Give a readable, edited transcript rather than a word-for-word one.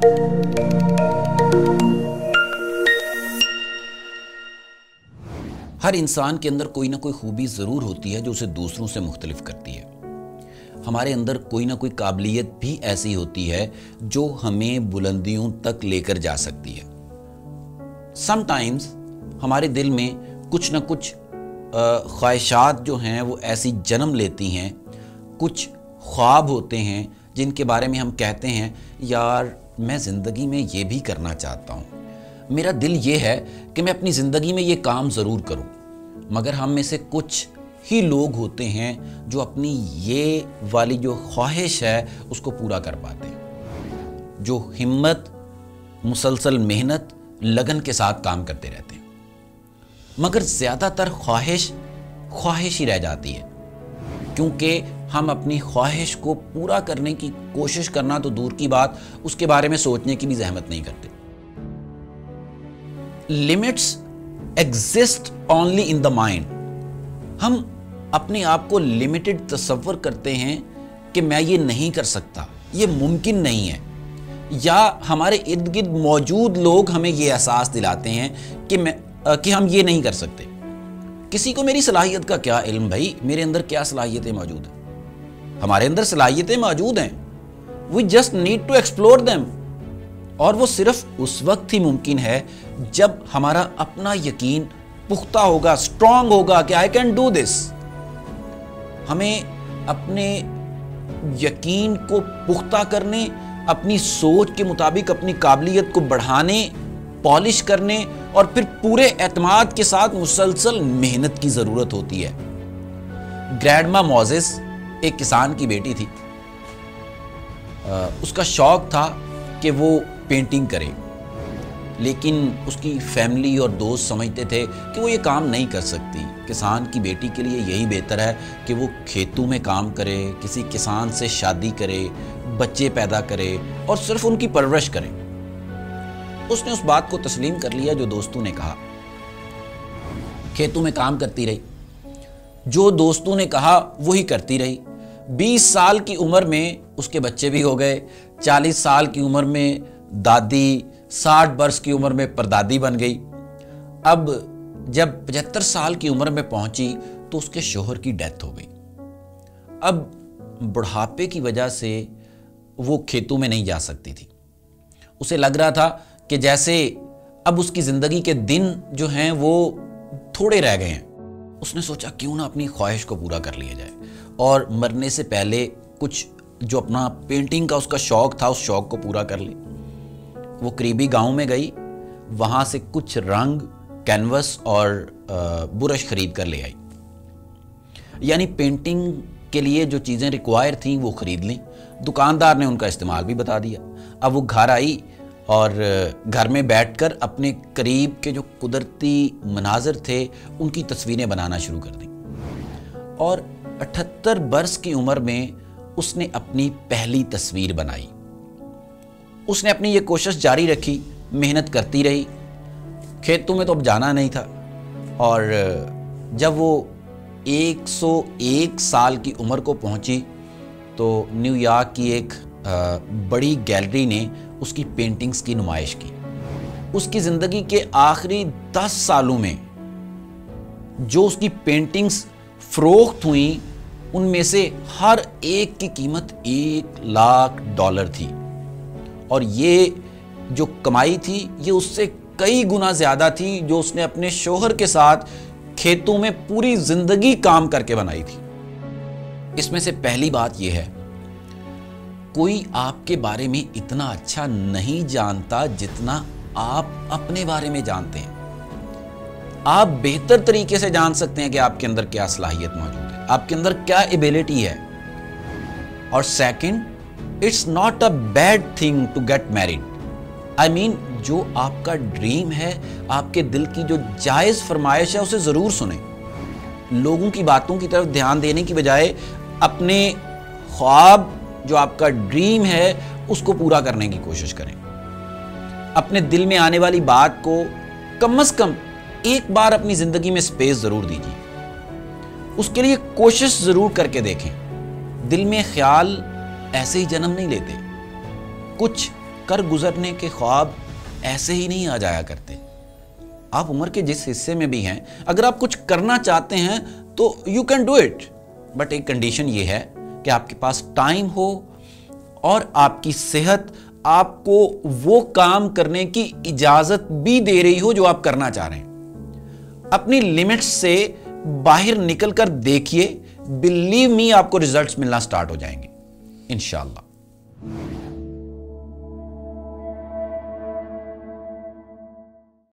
हर इंसान के अंदर कोई ना कोई खूबी ज़रूर होती है जो उसे दूसरों से मुख्तलिफ करती है। हमारे अंदर कोई ना कोई काबिलियत भी ऐसी होती है जो हमें बुलंदियों तक लेकर जा सकती है। समटाइम्स हमारे दिल में कुछ ना कुछ ख्वाहिशात जो हैं वो ऐसी जन्म लेती हैं, कुछ ख्वाब होते हैं जिनके बारे में हम कहते हैं यार मैं ज़िंदगी में ये भी करना चाहता हूँ, मेरा दिल ये है कि मैं अपनी ज़िंदगी में ये काम ज़रूर करूँ। मगर हम में से कुछ ही लोग होते हैं जो अपनी ये वाली जो ख्वाहिश है उसको पूरा कर पाते हैं, जो हिम्मत, मुसलसल मेहनत, लगन के साथ काम करते रहते हैं। मगर ज़्यादातर ख्वाहिश ही रह जाती है, क्योंकि हम अपनी ख्वाहिश को पूरा करने की कोशिश करना तो दूर की बात, उसके बारे में सोचने की भी जहमत नहीं करते। Limits exist only in the mind. हम अपने आप को लिमिटेड तसव्वुर करते हैं कि मैं ये नहीं कर सकता, ये मुमकिन नहीं है, या हमारे इर्द गिर्द मौजूद लोग हमें ये एहसास दिलाते हैं कि हम ये नहीं कर सकते। किसी को मेरी सलाहियत का क्या इल्म भाई, मेरे अंदर क्या सलाहियतें मौजूद हैं। हमारे अंदर सलाहियतें मौजूद हैं, we just need to explore them. और वो सिर्फ उस वक्त ही मुमकिन है जब हमारा अपना यकीन पुख्ता होगा, स्ट्रांग होगा कि आई कैन डू दिस। हमें अपने यकीन को पुख्ता करने, अपनी सोच के मुताबिक अपनी काबिलियत को बढ़ाने, पॉलिश करने और फिर पूरे एतमाद के साथ मुसलसल मेहनत की ज़रूरत होती है। ग्रैंडमा मोजेस एक किसान की बेटी थी। उसका शौक था कि वो पेंटिंग करे, लेकिन उसकी फैमिली और दोस्त समझते थे कि वो ये काम नहीं कर सकती। किसान की बेटी के लिए यही बेहतर है कि वो खेतों में काम करे, किसी किसान से शादी करे, बच्चे पैदा करे और सिर्फ उनकी परवरिश करे। उसने उस बात को तस्लीम कर लिया जो दोस्तों ने कहा। खेतों में काम करती रही, जो दोस्तों ने कहा वही करती रही। 20 साल की उम्र में उसके बच्चे भी हो गए, 40 साल की उम्र में दादी, 60 वर्ष की उम्र में परदादी बन गई। अब जब 75 साल की उम्र में पहुंची तो उसके शोहर की डेथ हो गई। अब बुढ़ापे की वजह से वो खेतों में नहीं जा सकती थी। उसे लग रहा था कि जैसे अब उसकी ज़िंदगी के दिन जो हैं वो थोड़े रह गए हैं। उसने सोचा क्यों ना अपनी ख्वाहिश को पूरा कर लिया जाए और मरने से पहले कुछ जो अपना पेंटिंग का उसका शौक़ था उस शौक़ को पूरा कर ले। वो करीबी गांव में गई, वहाँ से कुछ रंग, कैनवस और ब्रश खरीद कर ले आई। यानी पेंटिंग के लिए जो चीज़ें रिक्वायर थी वो ख़रीद ली। दुकानदार ने उनका इस्तेमाल भी बता दिया। अब वो घर आई और घर में बैठकर अपने करीब के जो कुदरती मनाज़र थे उनकी तस्वीरें बनाना शुरू कर दी। और 78 वर्ष की उम्र में उसने अपनी पहली तस्वीर बनाई। उसने अपनी ये कोशिश जारी रखी, मेहनत करती रही। खेतों में तो अब जाना नहीं था। और जब वो 101 साल की उम्र को पहुंची तो न्यूयॉर्क की एक बड़ी गैलरी ने उसकी पेंटिंग्स की नुमाइश की। उसकी ज़िंदगी के आखिरी 10 सालों में जो उसकी पेंटिंग्स फ़रोख्त हुई उनमें से हर एक की कीमत $1,00,000 थी। और ये जो कमाई थी ये उससे कई गुना ज़्यादा थी जो उसने अपने शोहर के साथ खेतों में पूरी ज़िंदगी काम करके बनाई थी। इसमें से पहली बात यह है, कोई आपके बारे में इतना अच्छा नहीं जानता जितना आप अपने बारे में जानते हैं। आप बेहतर तरीके से जान सकते हैं कि आपके अंदर क्या सलाहियत मौजूद है, आपके अंदर क्या एबिलिटी है। और second, it's not a bad thing to get married. I mean जो आपका ड्रीम है, आपके दिल की जो जायज़ फरमाइश है उसे ज़रूर सुने। लोगों की बातों की तरफ ध्यान देने की बजाय अपने ख्वाब, जो आपका ड्रीम है, उसको पूरा करने की कोशिश करें। अपने दिल में आने वाली बात को कम से कम एक बार अपनी ज़िंदगी में स्पेस ज़रूर दीजिए। उसके लिए कोशिश ज़रूर करके देखें। दिल में ख्याल ऐसे ही जन्म नहीं लेते, कुछ कर गुजरने के ख्वाब ऐसे ही नहीं आ जाया करते। आप उम्र के जिस हिस्से में भी हैं, अगर आप कुछ करना चाहते हैं तो you can do it, but एक कंडीशन ये है कि आपके पास टाइम हो और आपकी सेहत आपको वो काम करने की इजाजत भी दे रही हो जो आप करना चाह रहे हैं। अपनी लिमिट्स से बाहर निकलकर देखिए, बिलीव मी आपको रिजल्ट्स मिलना स्टार्ट हो जाएंगे इंशाअल्लाह।